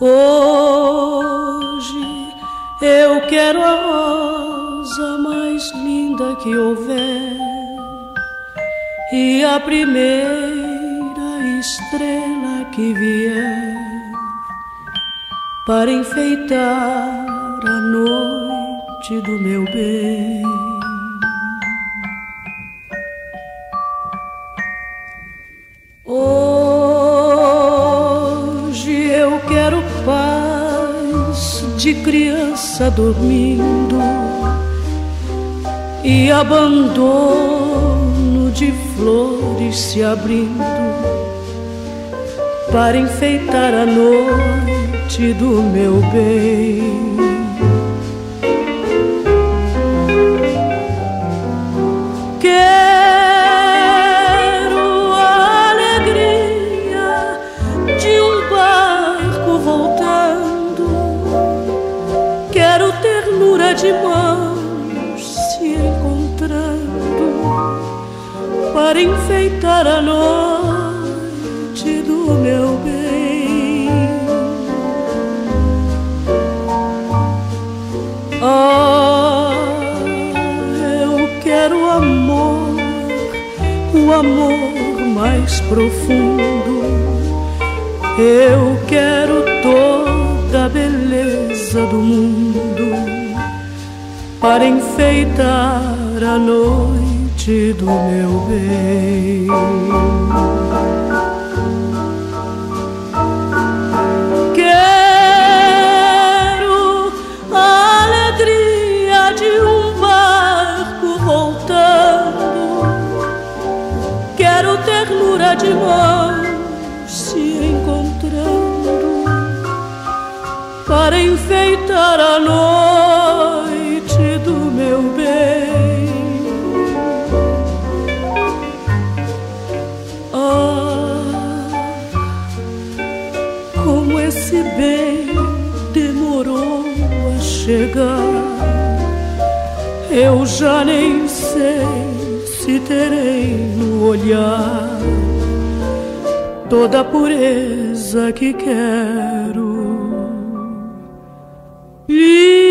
Hoje eu quero a rosa mais linda que houver e a primeira estrela que vier para enfeitar a noite do meu bem. Hoje eu quero paz de criança dormindo e abandono de flores se abrindo para enfeitar a noite do meu bem. Quero a alegria de um barco voltando, quero ternura de mãos se encontrando para enfeitar a noite do meu bem. Ah, eu quero amor, o amor mais profundo. Eu quero toda a beleza do mundo para enfeitar a noite do meu bem. Quero a alegria de um barco voltando, quero ternura de mãos se encontrando para enfeitar a noite do meu bem. Como esse bem demorou a chegar, eu já nem sei se terei no olhar toda a pureza que quero.